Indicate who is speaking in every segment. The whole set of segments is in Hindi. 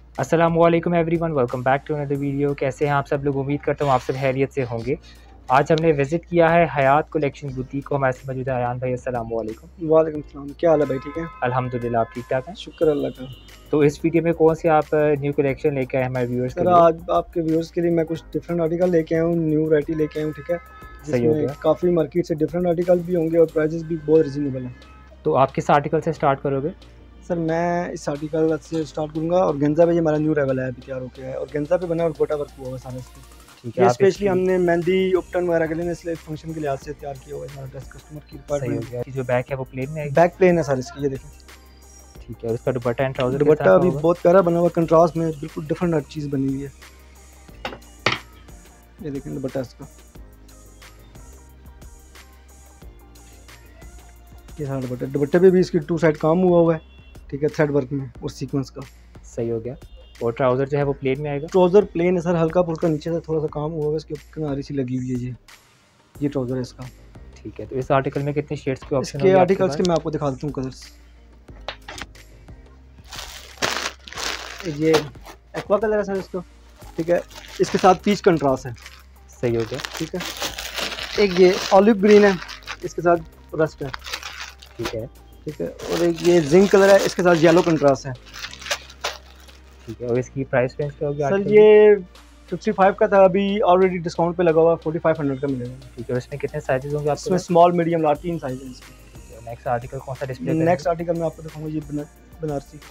Speaker 1: अस्सलामुअलैकुम everyone, welcome back to another video. कैसे हैं आप सब लोग? उम्मीद करता हूँ आप सब खैरियत से होंगे। आज हमने विज़िट किया है हयात कलेक्शन बुटीक को। हमारे साथ मौजूद है अयान भाई। अस्सलामुअलैकुम।
Speaker 2: वालेकुम सलाम। क्या हाल है भाई? ठीक है,
Speaker 1: अल्हम्दुलिल्लाह, आप ठीक ठाक हैं?
Speaker 2: शुक्र अल्लाह का।
Speaker 1: तो इस वीडियो में कौन सी आप न्यू कलेक्शन लेके आए हमारे व्यूअर्स के
Speaker 2: सर
Speaker 1: लिए?
Speaker 2: आज आपके व्यूअर्स के लिए मैं कुछ डिफरेंट आर्टिकल लेके आया हूँ, न्यू वैरायटी लेके आया हूँ। ठीक है,
Speaker 1: सही हो
Speaker 2: जिसमें
Speaker 1: गया।
Speaker 2: काफ़ी मार्केट से डिफरेंट आर्टिकल भी होंगे और प्राइजेस भी बहुत रिजनेबल हैं।
Speaker 1: तो आप किस आर्टिकल से स्टार्ट करोगे?
Speaker 2: सर मैं इस आर्टिकल से स्टार्ट करूँगा और गेंजा पे ये हमारा न्यू लेवल है, अभी तैयार हो गया है और गेंजा पे बना और गोटा वर्क हुआ हुआ सारा इसमें।
Speaker 1: ठीक है,
Speaker 2: ये
Speaker 1: आप
Speaker 2: स्पेशली
Speaker 1: इसकी
Speaker 2: हमने मेहंदी उपटन वगैरह के लिए इसलिए फंक्शन के लिहाज से तैयार किया हुआ है हमारा ड्रेस, कस्टमर की
Speaker 1: सही हो
Speaker 2: रिक्वायरमेंट।
Speaker 1: गया। इसकी जो बैक है वो प्लेन में आएगी?
Speaker 2: बैक प्लेन है सर इसकी, ये देखें।
Speaker 1: ठीक है, और इसका दुपट्टा एंड ट्राउजर किस तरह
Speaker 2: दुपट्टा
Speaker 1: का
Speaker 2: भी
Speaker 1: होगा?
Speaker 2: बहुत प्यारा बना हुआ, कंट्रास्ट में बिल्कुल डिफरेंट हर चीज़ बनी हुई है। ये देखें दुपट्टा इसका, ये सारा दुपट्टे पे भी इसकी टू साइड काम हुआ है। ठीक है, थ्रेड वर्क में और सीक्वेंस का।
Speaker 1: सही हो गया। और ट्राउजर जो है वो प्लेन में आएगा?
Speaker 2: ट्राउजर प्लेन है सर, हल्का फुल्का नीचे से थोड़ा सा काम हुआ है, इसके किनारी सी लगी हुई है। ये ट्राउजर है इसका।
Speaker 1: ठीक है, तो इस आर्टिकल में कितनी शेड्स के ऑप्शन
Speaker 2: इसके आर्टिकल्स के मैं आपको दिखा देता हूँ कलर्स। ये एक्वा कलर है सर इसका। ठीक है, इसके साथ पीच कंट्रास्ट है।
Speaker 1: सही हो गया।
Speaker 2: ठीक है, एक ये ऑलिव ग्रीन है, इसके साथ रस्ट है।
Speaker 1: ठीक है।
Speaker 2: ठीक है, और एक ये जिंक कलर है, इसके साथ येलो कंट्रास्ट है।
Speaker 1: ठीक है, और इसकी प्राइस रेंज क्या होगी
Speaker 2: सर ये 55 का था, अभी ऑलरेडी डिस्काउंट पे लगा हुआ, 4500 का मिलेगा।
Speaker 1: ठीक है, और इसमें कितने साइजेस होंगे आपके
Speaker 2: इसमें
Speaker 1: पास?
Speaker 2: स्मॉल मीडियम लार्ज 3 साइज है इसके।
Speaker 1: नेक्स्ट आर्टिकल कौन सा डिस्प्ले?
Speaker 2: नेक्स्ट आर्टिकल मैं आपको दिखाऊंगा, ये बनारसी।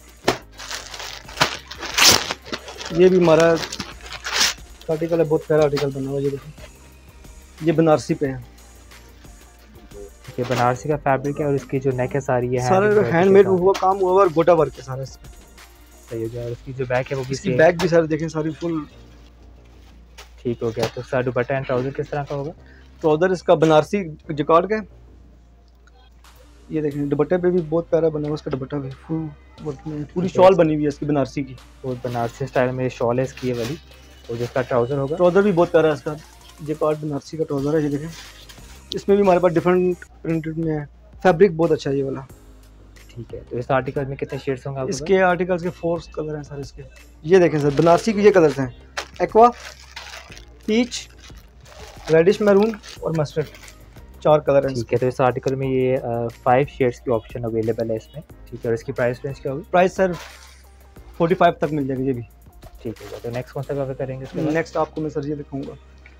Speaker 2: ये भी हमारा आर्टिकल है, बहुत प्यारा आर्टिकल बना हुआ है। ये देखो, ये बनारसी पे है।
Speaker 1: ये बनारसी का फैब्रिक है और इसकी जो नेक है सारी है
Speaker 2: सारा हैंडमेड हुआ काम हुआ और गोटा वर्क है सारा इसका।
Speaker 1: सही हो गया। और इसकी जो बैक है वो भी
Speaker 2: इसकी बैक भी सारी देखें, सारी फुल।
Speaker 1: ठीक हो गया। तो सर दुपट्टा एंड ट्राउजर किस तरह का होगा?
Speaker 2: ट्राउजर इसका बनारसी जिकार्ड का है। ये देखें, दुपट्टे पे भी बहुत प्यारा बना हुआ इसका दुपट्टा भी, फुल वर्क में पूरी शॉल बनी हुई है इसकी बनारसी की।
Speaker 1: और बनारसी स्टाइल में शॉल है इसकी ये वाली। और जिसका ट्राउजर होगा?
Speaker 2: ट्राउजर भी बहुत प्यारा है इसका, जिकार्ड बनारसी का ट्राउजर है। ये देखें, इसमें भी हमारे पास डिफरेंट प्रिंटेड में है, फैब्रिक बहुत अच्छा है ये वाला।
Speaker 1: ठीक है, तो इस आर्टिकल में कितने शेड्स होंगे आपके पास?
Speaker 2: इसके आर्टिकल्स के 4 कलर हैं सर इसके। ये देखें सर, बनारसी के ये कलर्स हैं, एक्वा, पीच, रेडिश मैरून और मस्टर्ड, 4 कलर हैं।
Speaker 1: ठीक है, तो इस आर्टिकल में ये 5 शेड्स की ऑप्शन अवेलेबल है इसमें। ठीक है, और इसकी प्राइस रेंज क्या होगी?
Speaker 2: प्राइस सर 45 तक मिल जाएगा ये भी।
Speaker 1: ठीक है, तो नेक्स्ट कौन सा कवर करेंगे इसके बाद?
Speaker 2: नेक्स्ट आपको मैं सर ये दिखाऊंगा,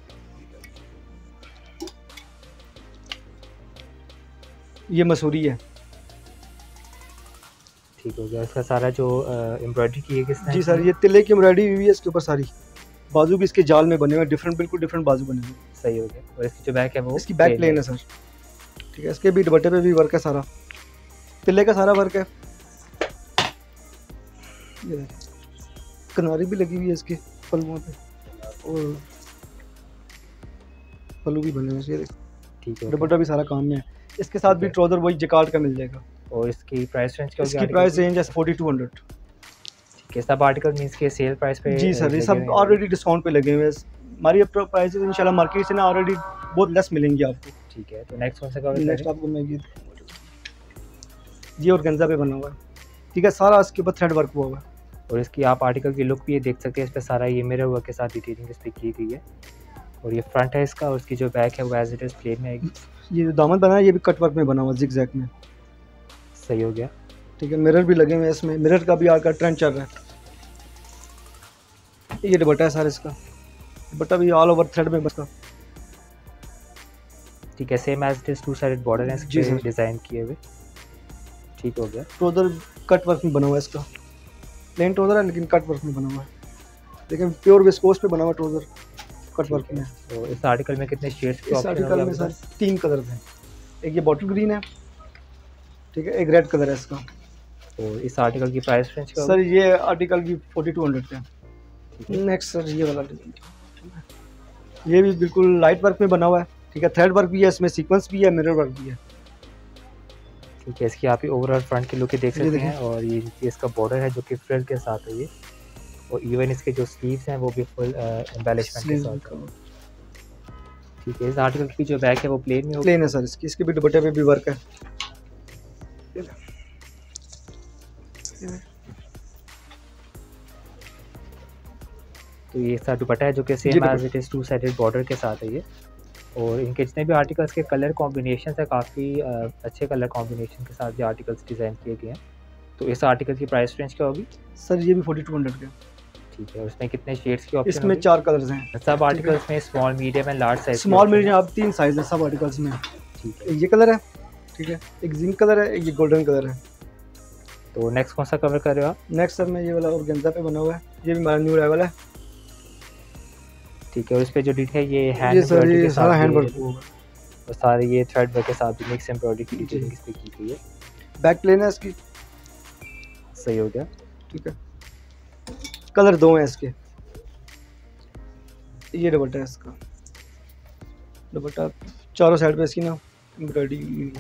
Speaker 2: ये मसूरी है।
Speaker 1: ठीक हो गया। इसका सारा जो एम्ब्रॉयडरी की है किसने?
Speaker 2: जी सर, ये तिले की एम्ब्रॉयडरी हुई है इसके ऊपर सारी, बाजू भी इसके जाल में बने हुए हैं, डिफरेंट बिल्कुल डिफरेंट बाजू बने हुए हैं।
Speaker 1: सही हो गया। और इसकी जो बैक है वो?
Speaker 2: इसकी बैक प्लेन है सर। ठीक है, इसके भी दुपट्टे पे भी वर्क है, सारा तिले का सारा वर्क है। ये देखिए, किनारी भी लगी हुई है इसके पल्लुओं पे और पल्लू भी बने हुए हैं। ये देखिए,
Speaker 1: ठीक है।
Speaker 2: दुपट्टा भी सारा काम में है। इसके साथ भी ट्राउजर वही जिकार्ड का मिल जाएगा।
Speaker 1: और इसकी प्राइस रेंज क्या होगी?
Speaker 2: इसकी प्राइस रेंज है 4200।
Speaker 1: ठीक है, सब आर्टिकल मींस के सेल प्राइस पे?
Speaker 2: जी सर, ये सब ऑलरेडी डिस्काउंट पे लगे हुए हैं। हमारी प्राइस इंशाल्लाह मार्केट से ना ऑलरेडी बहुत लेस मिलेंगी आपको।
Speaker 1: ठीक है, तो नेक्स्ट कौन सा कवर?
Speaker 2: नेक्स्ट आपको मैं ये ऑर्गेन्जा पे बना हुआ है। ठीक है, सारा इसके ऊपर थ्रेड वर्क हुआ है।
Speaker 1: और इसकी आप आर्टिकल की लुक भी ये देख सकते हैं, इस पर सारा ये मिरर वर्क के साथ डिटेलिंग इस पर की गई है। और ये फ्रंट है इसका, और इसकी जो बैक है वो एज इट इज प्लेन में आएगी।
Speaker 2: ये जो दामन बना है ये भी कट वर्क में बना हुआ, जिग-जैग में।
Speaker 1: सही हो गया।
Speaker 2: ठीक है, मिरर भी लगे हुए हैं इसमें, मिरर का भी आकर ट्रेंड चल रहा है। ये दुपट्टा है सर इसका, दुपट्टा भी ऑल ओवर थ्रेड में बस।
Speaker 1: ठीक है, same as it is 2 sided border है इसके डिज़ाइन किए हुए। ठीक हो गया।
Speaker 2: ट्राउजर कट वर्क में बना हुआ है इसका, प्लेन ट्राउजर है लेकिन कट वर्क में बना हुआ है। लेकिन प्योर विस्कोस पे बना हुआ ट्राउजर कट वर्क में।
Speaker 1: तो इस आर्टिकल में कितने शेड्स के
Speaker 2: इस
Speaker 1: ऑप्शन
Speaker 2: आर्टिकल में सर 3 कलर हैं, एक ये बॉटल ग्रीन है, ठीक है, एक रेड कलर है इसका।
Speaker 1: तो इस आर्टिकल की प्राइस रेंज क्या
Speaker 2: सर ये आर्टिकल भी 4200 का है। नेक्स्ट सर ये वाला, ये भी बिल्कुल लाइट वर्क में बना हुआ है। ठीक है, थ्रेड वर्क भी है इसमें, सीक्वेंस भी है, मिरर वर्क भी है।
Speaker 1: ठीक है, इसकी आप ही ओवरऑल फ्रंट की लुक देख सकते हैं। और ये इसका बॉर्डर है जो कि फ्रिल के साथ है ये, और इवन इसके जो स्लीव्स हैं वो भी फुल एम्बेलिशमेंट के साथ है। ठीक है, इस आर्टिकल की जो बैक है वो प्लेन में होगी?
Speaker 2: प्लेन है सर इसकी, इसके भी दुपट्टे पे भी वर्क है।
Speaker 1: तो ये इसका दुपट्टा है जो कि same as it is 2 sided border के साथ है ये। और इनके जितने भी आर्टिकल्स के कलर कॉम्बिनेशन है काफ़ी अच्छे कलर कॉम्बिनेशन के साथ ये आर्टिकल्स डिज़ाइन किए गए हैं। तो इस आर्टिकल की प्राइस रेंज क्या होगी?
Speaker 2: सर ये भी 4200 के।
Speaker 1: ठीक है, और इसमें कितने शेड्स की ऑप्शन?
Speaker 2: इसमें 4 कलर्स हैं।
Speaker 1: सब आर्टिकल्स में small, medium and large size.
Speaker 2: Small medium आप 3 साइज है सब आर्टिकल्स में।
Speaker 1: ठीक है,
Speaker 2: एक ये कलर है, ठीक है, एक जिंक कलर है, एक ये गोल्डन कलर है।
Speaker 1: तो नेक्स्ट कौन सा कवर कर रहे हो आप?
Speaker 2: नेक्स्ट सर में ये वाला ऑर्गेन्जा पे बना हुआ है, ये भी हमारा न्यू अराइवल है।
Speaker 1: ठीक है, और इस पे जो डिटेल है ये
Speaker 2: हैंड एम्ब्रॉयडरी के साथ हैंड वर्क
Speaker 1: होगा और सारे ये थ्रेड वर्क के साथ भी मिक्स एम्ब्रॉयडरी की डिटेलिंग इस पे की गई है।
Speaker 2: बैक प्लेन है इसकी।
Speaker 1: सही हो गया।
Speaker 2: ठीक है, कलर 2 हैं इसके। ये दुपट्टा है इसका, दुपट्टा चारों साइड पे इसकी ना एम्ब्रॉयडरी।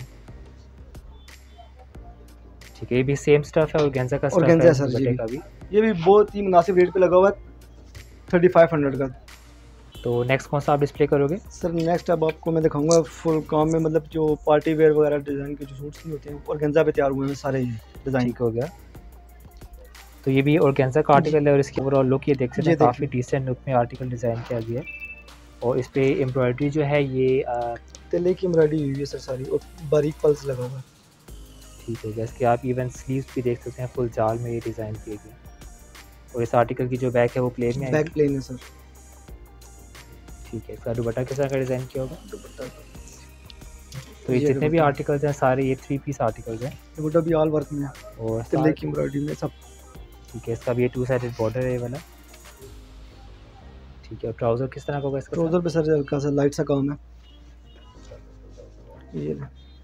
Speaker 1: ठीक है, ये भी सेम स्टफ है, ऑर्गेन्जा का स्टफ है
Speaker 2: सर
Speaker 1: दुपट्टे का भी।
Speaker 2: ये भी बहुत ही मुनासिब रेट पे लगा हुआ है, 3500 का।
Speaker 1: तो नेक्स्ट कौन सा आप डिस्प्ले करोगे?
Speaker 2: सर नेक्स्ट अब आपको मैं दिखाऊंगा फुल काम में, मतलब जो पार्टी वेयर वगैरह डिज़ाइन के जो सूट्स नहीं होते हैं ऑर्गेन्जा पे तैयार हुए हैं सारे ये डिज़ाइन।
Speaker 1: ठीक हो गया। तो ये भी ऑर्गेन्जा का आर्टिकल है और इसकी ओवरऑल लुक ये देख सकते हैं, काफ़ी डिसेंट लुक में आर्टिकल डिज़ाइन किया गया है। और इस पे एम्ब्रॉयडरी जो है ये
Speaker 2: तेले की एम्ब्रॉयडरी हुई है सर सारी, और बारीक पल्स लगा हुआ है।
Speaker 1: ठीक हो गया। इसके आप इवन स्लीव्स भी देख सकते हैं, फुल जाल में ये डिज़ाइन किए गए। और इस आर्टिकल की जो बैक है वो प्लेन में है।
Speaker 2: बैक प्लेन है सर।
Speaker 1: ठीक है, इसका दुपट्टा किस तरह का डिज़ाइन किया होगा?
Speaker 2: दुपट्टा
Speaker 1: तो ये जितने भी आर्टिकल्स हैं सारे ये 3 पीस आर्टिकल्स हैं।
Speaker 2: दुपट्टा भी ऑल वर्क में है
Speaker 1: और
Speaker 2: तेले की एम्ब्रॉयडरी में सब।
Speaker 1: ठीक है, इसका भी ये 2 साइडेड बॉर्डर है ये वाला। ठीक है, और ट्राउज़र किस तरह का होगा इसका?
Speaker 2: ट्राउज़र पे सर हल्का सा लाइट सा काम है ये।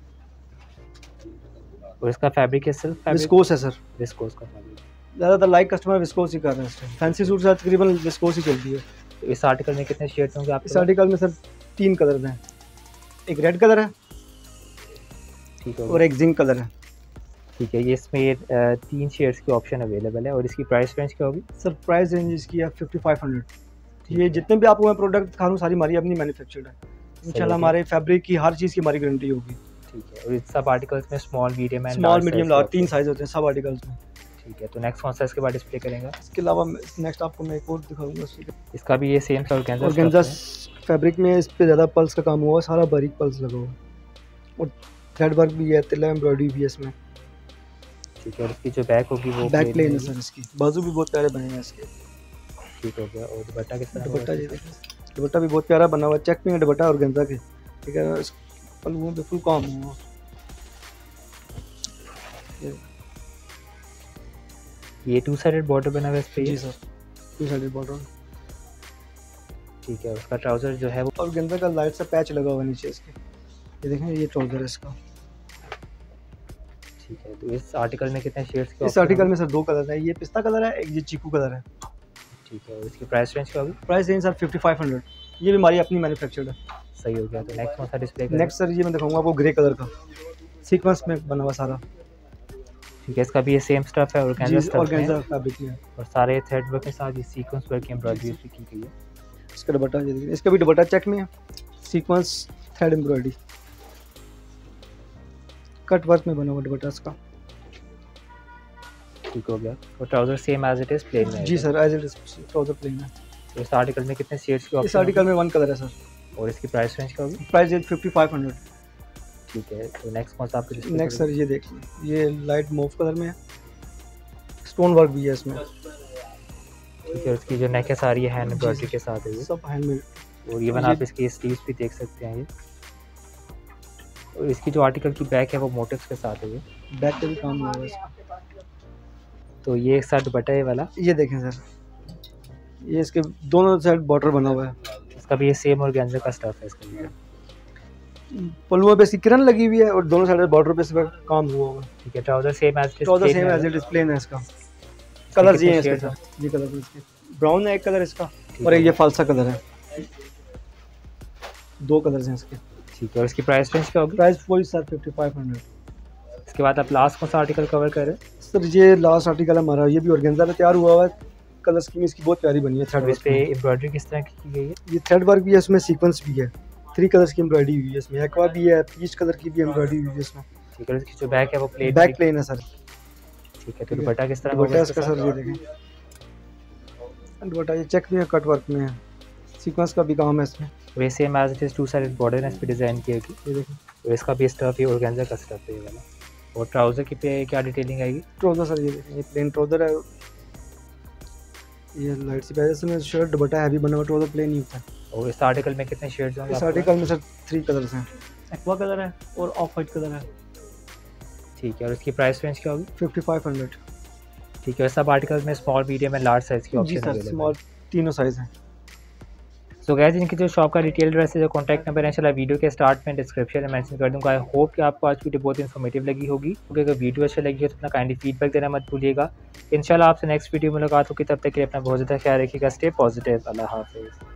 Speaker 1: और इसका फैब्रिक है सिल्क फैब्रिक?
Speaker 2: विस्कोस है सर।
Speaker 1: विस्कोस का फैब्रिक।
Speaker 2: ज़्यादातर लाइक कस्टमर विस्कोस ही कर रहे हैं, फैंसी सूट से तकरीबन विस्कोस ही चलती है।
Speaker 1: तो इस आर्टिकल में कितने शेड्स होंगे आपके?
Speaker 2: इस आर्टिकल में सर 3 कलर हैं, एक रेड कलर है,
Speaker 1: ठीक है,
Speaker 2: और एक जिंक कलर है।
Speaker 1: ठीक है, ये इसमें 3 शेड्स की ऑप्शन अवेलेबल है। और इसकी प्राइस रेंज क्या होगी?
Speaker 2: सर प्राइस रेंज इसकी है 5500। ये जितने भी आपको मैं प्रोडक्ट दिखा रहा हूँ सारी हमारी अपनी मैन्युफैक्चर्ड है। इंशाल्लाह हमारे फैब्रिक की हर चीज़ की हमारी गारंटी होगी।
Speaker 1: ठीक है, और सब आर्टिकल्स में small, medium and
Speaker 2: large 3 size होते हैं सब आर्टिकल्स में।
Speaker 1: ठीक है, तो नेक्स्ट कौन सा इसके बाद डिस्प्ले करेंगे?
Speaker 2: इसके अलावा नेक्स्ट आपको मैं एक और दिखाऊंगा।
Speaker 1: इसका भी ये सेम
Speaker 2: ऑर्गेन्जा फैब्रिक में इस पे ज़्यादा पल्स का काम हुआ है, सारा बारीक पल्स लगा हुआ है, और थ्रेड वर्क भी है, तिल्ला एम्ब्रॉयडरी भी है इसमें।
Speaker 1: ठीक है, और इसकी जो बैक होगी वो
Speaker 2: बैक प्लेन है सर। इसकी बाजू भी बहुत प्यारे बने हैं इसके।
Speaker 1: ठीक हो गया। और दुपट्टा किस तरह?
Speaker 2: दुपट्टा भी बहुत प्यारा बना हुआ है, चेक में दुपट्टा ऑर्गेन्जा के। ठीक है, पल्लुओं पे फुल काम हुआ।
Speaker 1: ये 2 साइडेड बॉर्डर बना हुआ है इस पे?
Speaker 2: जी सर, 2 साइडेड बॉर्डर।
Speaker 1: ठीक है, उसका ट्राउज़र जो है वो
Speaker 2: ऑर्गेन्जा का लाइट सा पैच लगा हुआ है नीचे इसके, ये देखें, ये ट्राउज़र है इसका।
Speaker 1: ठीक है, तो इस आर्टिकल में कितने शेड्स के?
Speaker 2: इस आर्टिकल में सर 2 कलर है, ये पिस्ता कलर है, एक ये चीकू कलर है।
Speaker 1: ठीक है, और इसकी प्राइस रेंज क्या होगी?
Speaker 2: Price range sir 5500। ये भी हमारी अपनी मैन्युफैक्चर्ड है।
Speaker 1: सही हो गया। तो नेक्स्ट कौन सा डिस्प्ले करें?
Speaker 2: नेक्स्ट सर ये मैं दिखाऊंगा आपको ग्रे कलर का, सीक्वेंस में बना हुआ सारा।
Speaker 1: ठीक है, इसका भी ये सेम स्टफ है,
Speaker 2: ऑर्गेन्जा फैब्रिक में,
Speaker 1: और सारे थ्रेड वर्क के साथ ये सीक्वेंस वर्क की एम्ब्रॉयडरी भी की गई है।
Speaker 2: इसका दुपट्टा ये देखिए, इसका भी दुपट्टा चेक में है, sequence thread embroidery cut work में बना हुआ दुपट्टा इसका।
Speaker 1: ठीक हो गया। और trouser same as it is plain में?
Speaker 2: जी sir, as it is trouser plain है।
Speaker 1: तो इस आर्टिकल में कितने शेड्स की?
Speaker 2: इस आर्टिकल में 1 कलर है सर।
Speaker 1: और इसकी प्राइस रेंज क्या होगी?
Speaker 2: Price range 5500।
Speaker 1: ठीक है, तो नेक्स्ट कौन सा आपके डिस्प्ले?
Speaker 2: नेक्स्ट सर ये देखिए, ये लाइट मूव कलर में है, स्टोन वर्क भी है इसमें।
Speaker 1: ठीक है, उसकी जो नेक है सारी हैंड एम्ब्रॉयडरी के साथ है ये
Speaker 2: सब हैंडमेड।
Speaker 1: और इवन आप इसकी स्लीव्स भी देख सकते हैं ये। और इसकी जो आर्टिकल की बैक है वो मोटिव्स के साथ है ये।
Speaker 2: बैक पे भी काम हुआ है इसका।
Speaker 1: तो ये एक साथ दुपट्टा है वाला,
Speaker 2: ये देखें सर, ये इसके दोनों साइड बॉर्डर बना हुआ है।
Speaker 1: इसका भी ये सेम ऑर्गेन्जा का स्टफ है इसका भी।
Speaker 2: पल्लुओं पे किरण लगी हुई है और दोनों साइड बॉर्डर पे सिर्फ काम हुआ होगा।
Speaker 1: ठीक है, trouser same as
Speaker 2: it plain है इसका। कलर ये है इसके साथ, ये कलर इसके ब्राउन है एक कलर इसका, और एक ये फालसा कलर है, 2 कलर्स हैं इसके।
Speaker 1: ठीक है, और इसकी प्राइस रेंज क्या होगी?
Speaker 2: प्राइस वही सर 5500।
Speaker 1: इसके बाद आप लास्ट कौन सा आर्टिकल कवर कर रहे हैं?
Speaker 2: सर ये लास्ट आर्टिकल हमारा, ये भी ऑर्गेन्जा पे तैयार हुआ है, कलर स्कीम इसकी बहुत प्यारी बनी है। थ्रेड
Speaker 1: इस पे एम्ब्रॉयडरी किस तरह की गई है?
Speaker 2: ये थ्रेड वर्क भी है इसमें, सीक्वेंस भी है, 3 कलर्स की एम्ब्रॉयडरी हुई है इसमें, एक्वा भी है, पीच कलर की भी एम्ब्रॉयडरी हुई है इसमें।
Speaker 1: ठीक है, इसकी जो बैक है वो प्लेन
Speaker 2: है सर।
Speaker 1: ठीक है, तो दुपट्टा किस तरह
Speaker 2: दुपट्टा इसका सर ये देखें, दुपट्टा ये चेक में है, कट वर्क में है, सीक्वेंस का भी काम है इसमें।
Speaker 1: और ये same as it is two sided border है इस पे डिजाइन की होगी।
Speaker 2: ये देखिए
Speaker 1: और इसका भी स्टफ है ऑर्गेन्जा का स्टफ है ये वाला। और ट्राउजर की पे क्या डिटेलिंग आएगी?
Speaker 2: ट्राउजर सर ये देखिए, ये प्लेन ट्राउजर है, ये लाइट सी पैसे में शर्ट दुपट्टा हैवी बना हुआ, ट्राउजर प्लेन नहीं होता।
Speaker 1: और इस आर्टिकल में कितने शेड्स होंगे?
Speaker 2: इस आर्टिकल में सर 3 कलर्स हैं, एक्वा कलर है और ऑफ वाइट कलर है।
Speaker 1: ठीक है। और इसकी प्राइस रेंज क्या होगी?
Speaker 2: 5500।
Speaker 1: ठीक है। सब आर्टिकल में small, medium and large size की
Speaker 2: जी
Speaker 1: ऑप्शन
Speaker 2: सर,
Speaker 1: अवेलेबल है।
Speaker 2: स्मॉल तीनों साइज हैं।
Speaker 1: सो गाइस, इनकी जो शॉप का डिटेल एड्रेस है, जो कॉन्टैक्ट नंबर है, इंशाल्लाह वीडियो के स्टार्ट में डिस्क्रिप्शन में मेंशन कर दूंगा। आई होप कि आपको आज की वीडियो बहुत इन्फॉर्मेटिव लगी होगी। क्योंकि अगर वीडियो अच्छी लगी हो तो अपना काइंडली फीडबैक देना मत भूलिएगा। इंशाल्लाह आपसे नेक्स्ट वीडियो में मुलाकात होगी, तब तक के लिए अपना बहुत ज़्यादा ख्याल रखिएगा। Stay positive. अल्लाह हाफिज़।